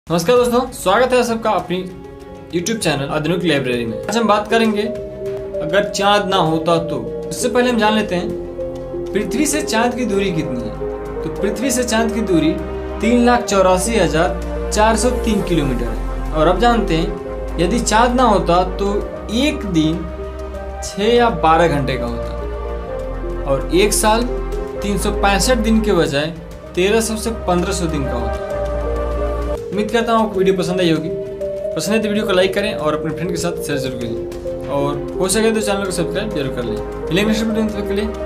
नमस्कार दोस्तों, स्वागत है सबका अपनी YouTube चैनल आधुनिक लाइब्रेरी में। आज हम बात करेंगे अगर चांद ना होता तो। इससे पहले हम जान लेते हैं पृथ्वी से चांद की दूरी कितनी है। तो पृथ्वी से चांद की दूरी 3,84,403 किलोमीटर है। और अब जानते हैं यदि चांद ना होता तो एक दिन 6 या 12 घंटे का होता और एक साल 365 दिन के बजाय 1300 से 1500 दिन का होता। उम्मीद करता हूँ आपको वीडियो पसंद आई होगी। पसंद है तो वीडियो को लाइक करें और अपने फ्रेंड के साथ शेयर जरूर करें और हो सके तो चैनल को सब्सक्राइब जरूर कर लें। मिलेंगे नेक्स्ट वीडियो में, तब तक के लिए